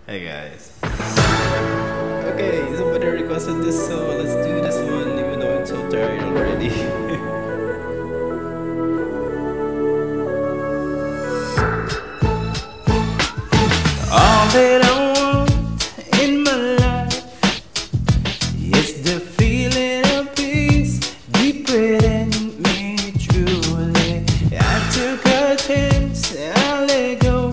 Hey guys. Okay, somebody requested this, so let's do this one even though I'm so tired already. All that I want in my life is the feeling of peace deep within me. Truly, I took a chance, I let go.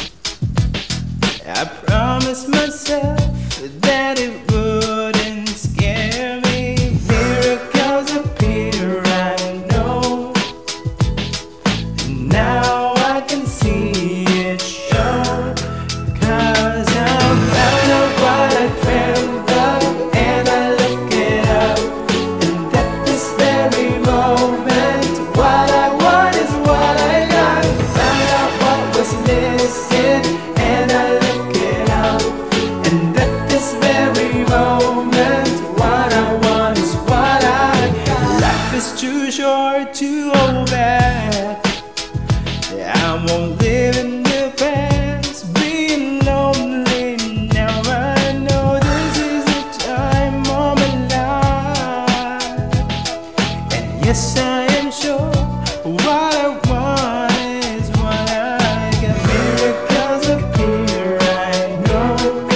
I promised myself that it wouldn't scare me. Miracles appear, I know, and now I can see it show. 'Cause I found out what I dreamt of, and I look it up, and at this very moment, what I want is what I got. Found out what was missing, and I look it up, and at this very moment, what I want is what I got. Life is too short to hold back. I won't live in the past, being lonely. Now I know this is the time of my life, and yes, I am sure what I want is what I got. Miracles appear, I know.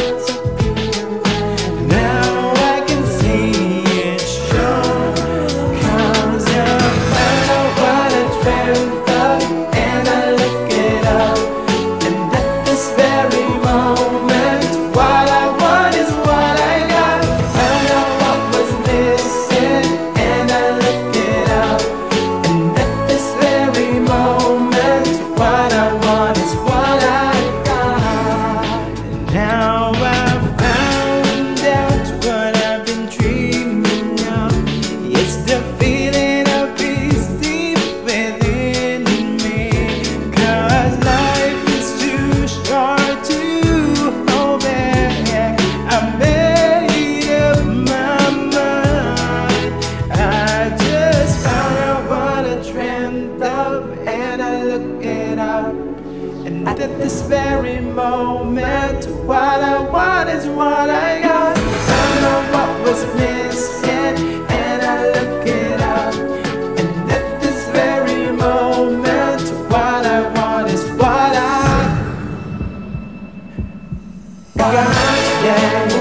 Now I can see it show. 'Cause I found out what I dreamt of, and I look it up, and at this very moment, what I want is what I got. Found out what was missing, and I look it up, and at this very moment, what I want is what I got. And now I found out what I've been dreaming of. It's the feeling of peace deep within me. 'Cause life is too short to hold back. I made up my mind. I just found out what I dreamt of, and I look it up, and at this very moment, what I want is what I got. Found out what was missing, and I look it up, and at this very moment, what I want is what I got. Yeah.